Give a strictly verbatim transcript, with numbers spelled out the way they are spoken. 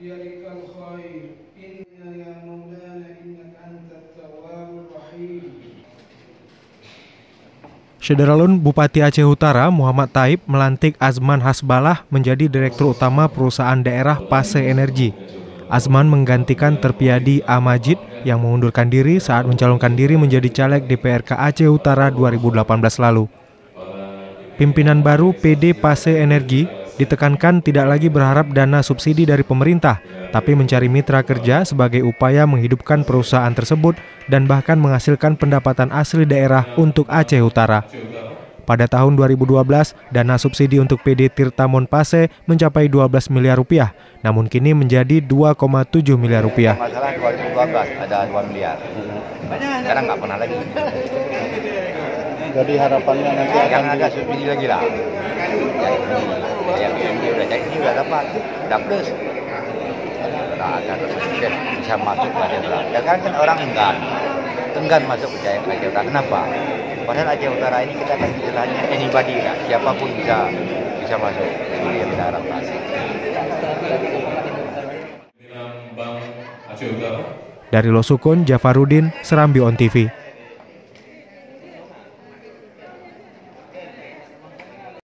biyalikal khair inna ya maulana innaka antat tawwabur rahim. Syederalun Bupati Aceh Utara Muhammad Taib melantik Azman Hasbalah menjadi Direktur Utama Perusahaan Daerah Pase Energi. Azman menggantikan Terpiadi A. Majid yang mengundurkan diri saat mencalonkan diri menjadi caleg D P R K Aceh Utara dua ribu delapan belas lalu. Pimpinan baru P D Pase Energi ditekankan tidak lagi berharap dana subsidi dari pemerintah, tapi mencari mitra kerja sebagai upaya menghidupkan perusahaan tersebut dan bahkan menghasilkan pendapatan asli daerah untuk Aceh Utara. Pada tahun dua ribu dua belas, dana subsidi untuk P D Tirtamon Pase mencapai dua belas miliar rupiah, namun kini menjadi dua koma tujuh miliar rupiah. Masalah dua ribu dua belas ada dua miliar, sekarang nggak pernah lagi. Jadi harapannya nanti yang ada subsidi lagi lah. Yang ini udah jadi ini udah dapat, udah plus. Udah ada subsidi bisa masuk ke Aceh Utara. Ya kan kan orang enggan, enggan masuk ke Aceh Utara. Kenapa? Padahal Aceh Utara ini kita kan istilahnya anybody lah, siapapun bisa bisa masuk di daerah Pase. Aceh Utara. Dari Losukun, Jafarudin, Serambi On T V.